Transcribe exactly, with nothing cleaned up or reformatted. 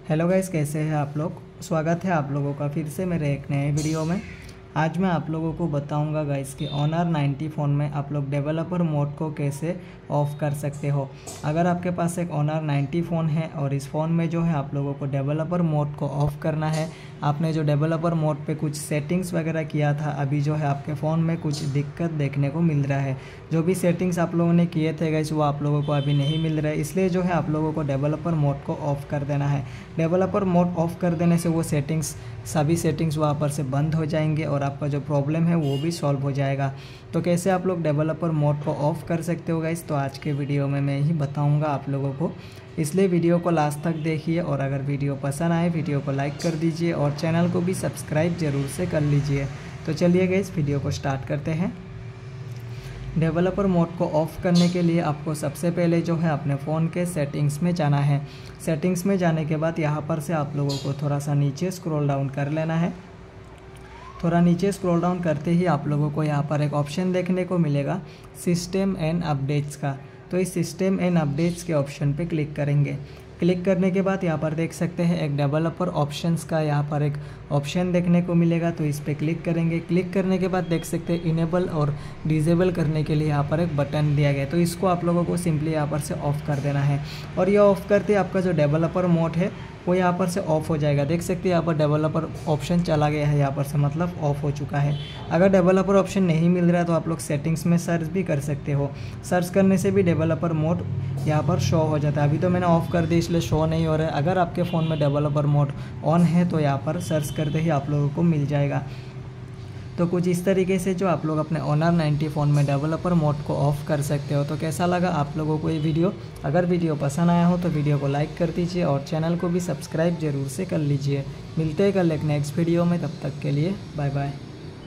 Hello guys, कैसे हैं आप लोग। स्वागत है आप लोगों का फिर से मेरे एक नए वीडियो में। आज मैं आप लोगों को बताऊंगा गाइस कि ऑनर नाइंटी फ़ोन में आप लोग डेवलपर मोड को कैसे ऑफ़ कर सकते हो। अगर आपके पास एक ऑनर नाइंटी फ़ोन है और इस फ़ोन में जो है आप लोगों को डेवलपर मोड को ऑफ़ करना है, आपने जो डेवलपर मोड पे कुछ सेटिंग्स वगैरह किया था, अभी जो है आपके फ़ोन में कुछ दिक्कत देखने को मिल रहा है। जो भी सेटिंग्स आप लोगों ने किए थे गाइस वो आप लोगों को अभी नहीं मिल रहा है, इसलिए जो है आप लोगों को डेवलपर मोड को ऑफ़ कर देना है। डेवलपर मोड ऑफ़ कर देने से वो सेटिंग्स सभी सेटिंग्स वहाँ पर से बंद हो जाएंगे और आपका जो प्रॉब्लम है वो भी सॉल्व हो जाएगा। तो कैसे आप लोग डेवलपर मोड को ऑफ़ कर सकते हो गाइस, तो आज के वीडियो में मैं ही बताऊंगा आप लोगों को, इसलिए वीडियो को लास्ट तक देखिए। और अगर वीडियो पसंद आए वीडियो को लाइक कर दीजिए और चैनल को भी सब्सक्राइब ज़रूर से कर लीजिए। तो चलिए गाइस वीडियो को स्टार्ट करते हैं। डेवलपर मोड को ऑफ़ करने के लिए आपको सबसे पहले जो है अपने फ़ोन के सेटिंग्स में जाना है। सेटिंग्स में जाने के बाद यहाँ पर से आप लोगों को थोड़ा सा नीचे स्क्रॉल डाउन कर लेना है। थोड़ा नीचे स्क्रॉल डाउन करते ही आप लोगों को यहाँ पर एक ऑप्शन देखने को मिलेगा सिस्टम एंड अपडेट्स का। तो इस सिस्टम एंड अपडेट्स के ऑप्शन पे क्लिक करेंगे। क्लिक करने के बाद यहाँ पर देख सकते हैं एक डेवलपर ऑप्शंस का यहाँ पर एक ऑप्शन देखने को मिलेगा, तो इस पर क्लिक करेंगे। क्लिक करने के बाद देख सकते हैं इनेबल और डिसेबल करने के लिए यहाँ पर एक बटन दिया गया है, तो इसको आप लोगों को सिंपली यहाँ पर से ऑफ़ कर देना है। और ये ऑफ़ करते आपका जो डेवलपर मोड है वो यहाँ पर से ऑफ़ हो जाएगा। देख सकते हैं यहाँ पर डेवलपर ऑप्शन चला गया है, यहाँ पर से मतलब ऑफ़ हो चुका है। अगर डेवलपर ऑप्शन नहीं मिल रहा है तो आप लोग सेटिंग्स में सर्च भी कर सकते हो। सर्च करने से भी डेवलपर मोड यहाँ पर शो हो जाता है। अभी तो मैंने ऑफ़ कर दी इसलिए शो नहीं हो रहा है। अगर आपके फ़ोन में डेवलपर मोड ऑन है तो यहाँ पर सर्च करते ही आप लोगों को मिल जाएगा। तो कुछ इस तरीके से जो आप लोग अपने ऑनर नाइंटी फ़ोन में डेवलपर मोड को ऑफ़ कर सकते हो। तो कैसा लगा आप लोगों को ये वीडियो। अगर वीडियो पसंद आया हो तो वीडियो को लाइक कर दीजिए और चैनल को भी सब्सक्राइब ज़रूर से कर लीजिए। मिलते हैं कल एक नेक्स्ट वीडियो में, तब तक के लिए बाय बाय।